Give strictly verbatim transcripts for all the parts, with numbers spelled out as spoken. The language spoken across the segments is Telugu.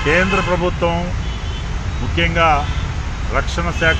కేంద్ర ప్రభుత్వం ముఖ్యంగా రక్షణ శాఖ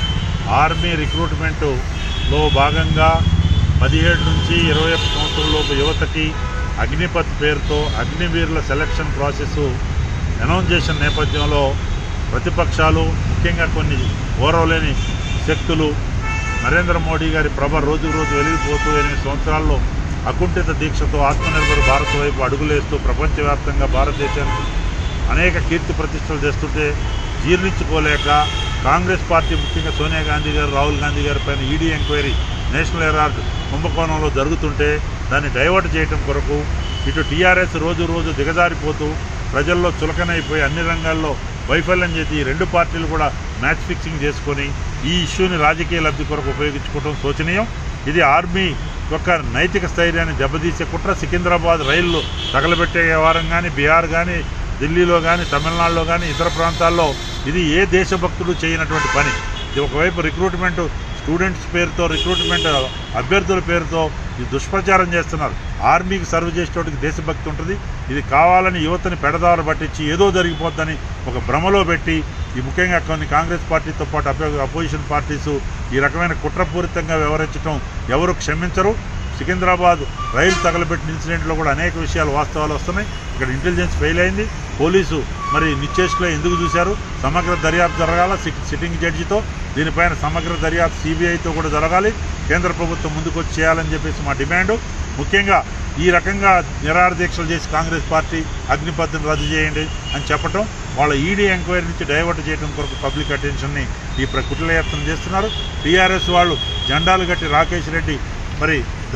ఆర్మీ రిక్రూట్మెంట్లో భాగంగా పదిహేడు నుంచి ఇరవై ఒక్క సంవత్సరంలోపు యువతకి అగ్నిపథ్ పేరుతో అగ్నివీరుల సెలక్షన్ ప్రాసెస్ అనౌన్స్ చేసిన నేపథ్యంలో ప్రతిపక్షాలు ముఖ్యంగా కొన్ని ఓరవలేని శక్తులు నరేంద్ర మోడీ గారి ప్రభ రోజు రోజు వెలిగిపోతూ ఎనిమిది సంవత్సరాల్లో అకుంఠిత దీక్షతో ఆత్మనిర్భర్ భారత్ వైపు అడుగులేస్తూ ప్రపంచవ్యాప్తంగా భారతదేశానికి అనేక కీర్తి ప్రతిష్టలు చేస్తుంటే జీర్ణించుకోలేక కాంగ్రెస్ పార్టీ ముఖ్యంగా సోనియా గాంధీ గారు రాహుల్ గాంధీ గారి పైన ఈడీ ఎంక్వైరీ నేషనల్ హెరాల్డ్ కుంభకోణంలో జరుగుతుంటే దాన్ని డైవర్ట్ చేయడం కొరకు ఇటు టీఆర్ఎస్ రోజు రోజు దిగజారిపోతూ ప్రజల్లో చులకనైపోయి అన్ని రంగాల్లో వైఫల్యం చేసి ఈ రెండు పార్టీలు కూడా మ్యాచ్ ఫిక్సింగ్ చేసుకొని ఈ ఇష్యూని రాజకీయ లబ్ధి కొరకు ఉపయోగించుకోవడం శోచనీయం. ఇది ఆర్మీ యొక్క నైతిక స్థైర్యాన్ని దెబ్బతీసే కుట్ర. సికింద్రాబాద్ రైళ్లు తగలబెట్టే వ్యవహారం కానీ బీహార్ కానీ ఢిల్లీలో కానీ తమిళనాడులో కానీ ఇతర ప్రాంతాల్లో ఇది ఏ దేశభక్తుడు చేయనటువంటి పని. ఇది ఒకవైపు రిక్రూట్మెంట్ స్టూడెంట్స్ పేరుతో రిక్రూట్మెంట్ అభ్యర్థుల పేరుతో ఈ దుష్ప్రచారం చేస్తున్నారు. ఆర్మీకి సర్వ్ చేసేటోటికి దేశభక్తి ఉంటుంది. ఇది కావాలని యువతని పెడదారు పట్టించి ఏదో జరిగిపోద్దని ఒక భ్రమలో పెట్టి ఈ ముఖ్యంగా కొన్ని కాంగ్రెస్ పార్టీతో పాటు అపో అపోజిషన్ పార్టీసు ఈ రకమైన కుట్రపూరితంగా వ్యవహరించడం ఎవరు క్షమించరు. సికింద్రాబాద్ రైలు తగలబెట్టిన ఇన్సిడెంట్లో కూడా అనేక విషయాలు వాస్తవాలు వస్తున్నాయి. ఇక్కడ ఇంటెలిజెన్స్ ఫెయిల్ అయింది. పోలీసు మరి నిశ్చేష్లో ఎందుకు చూశారు? సమగ్ర దర్యాప్తు జరగాల సిట్టింగ్ జడ్జితో. దీనిపైన సమగ్ర దర్యాప్తు సిబిఐతో కూడా జరగాలి. కేంద్ర ప్రభుత్వం ముందుకు వచ్చి చేయాలని చెప్పేసి మా డిమాండు. ముఖ్యంగా ఈ రకంగా నిరాహార దీక్షలు చేసి కాంగ్రెస్ పార్టీ అగ్నిపథ్ని రద్దు చేయండి అని చెప్పటం, వాళ్ళ ఈడీ ఎంక్వైరీ నుంచి డైవర్ట్ చేయడం కొరకు పబ్లిక్ అటెన్షన్ని ఈ కుట్రయత్నం చేస్తున్నారు. టీఆర్ఎస్ వాళ్ళు జెండాలు కట్టి రాకేష్ రెడ్డి మరి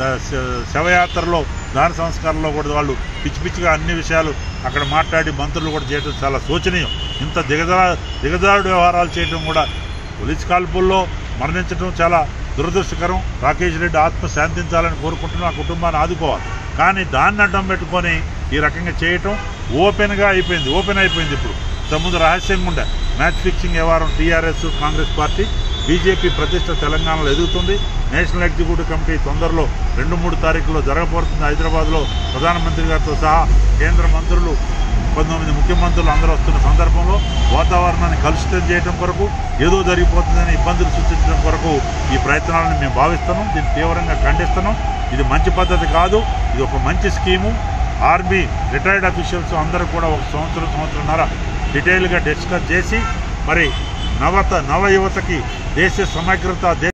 శవయాత్రలో దాన సంస్కారంలో కూడా వాళ్ళు పిచ్చి పిచ్చిగా అన్ని విషయాలు అక్కడ మాట్లాడి మంత్రులు కూడా చేయడం చాలా శోచనీయం. ఇంత దిగజా దిగజారుడు వ్యవహారాలు చేయడం కూడా పోలీస్ కాల్పుల్లో మరణించడం చాలా దురదృష్టకరం. రాకేష్ రెడ్డి ఆత్మ శాంతించాలని కోరుకుంటున్నాం, ఆ కుటుంబాన్ని ఆదుకోవాలి. కానీ దాన్ని అడ్డం పెట్టుకొని ఈ రకంగా చేయటం ఓపెన్గా అయిపోయింది ఓపెన్ అయిపోయింది ఇప్పుడు. ఇంతకుముందు రహస్యంగా ఉండే మ్యాచ్ ఫిక్సింగ్ వ్యవహారం టీఆర్ఎస్ కాంగ్రెస్ పార్టీ. బీజేపీ ప్రతిష్ట తెలంగాణలో ఎదుగుతుంది. నేషనల్ ఎగ్జిక్యూటివ్ కమిటీ తొందరలో రెండు మూడు తారీఖులో జరగబోతుంది హైదరాబాద్లో. ప్రధానమంత్రి గారితో సహా కేంద్ర మంత్రులు పంతొమ్మిది ముఖ్యమంత్రులు అందరూ వస్తున్న సందర్భంలో వాతావరణాన్ని కలుషితం చేయడం కొరకు ఏదో జరిగిపోతుందని ఇబ్బందులు సృష్టించడం కొరకు ఈ ప్రయత్నాలను మేము భావిస్తున్నాం. దీన్ని తీవ్రంగా ఖండిస్తున్నాం. ఇది మంచి పద్ధతి కాదు. ఇది ఒక మంచి స్కీము. ఆర్మీ రిటైర్డ్ అఫీషియల్స్ అందరూ కూడా ఒక సంవత్సరం సంవత్సరంన్నర డీటెయిల్గా డిస్కస్ చేసి మరి నవత నవ యువతకి దేశ సమగ్రత